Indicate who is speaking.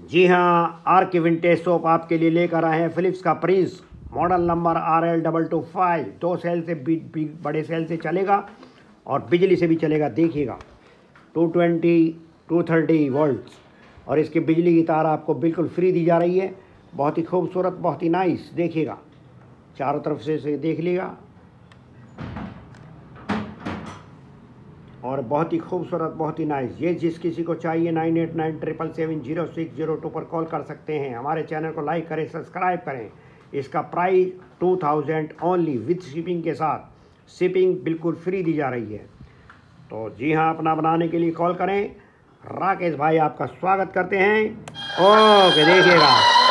Speaker 1: जी हाँ, आर के vintage soap आपके लिए लेकर आए हैं फिलिप्स का Prince model number RL225। 2 cell से बड़े सेल से चलेगा और बिजली से भी चलेगा। देखिएगा 220 230 वोल्ट्स और इसकी बिजली की तार आपको बिल्कुल फ्री दी जा रही है। बहुत ही खूबसूरत, बहुत ही नाइस। देखिएगा चारों तरफ से इसे देख लिएगा और बहुत ही खूबसूरत, बहुत ही नाइस। ये जिस किसी को चाहिए 9897770602 पर कॉल कर सकते हैं। हमारे चैनल को लाइक करें, सब्सक्राइब करें। इसका प्राइस 2000 ओनली विथ शिपिंग के साथ। शिपिंग बिल्कुल फ्री दी जा रही है। तो जी हाँ, अपना बनाने के लिए कॉल करें। राकेश भाई आपका स्वागत करते हैं। ओके, देखिएगा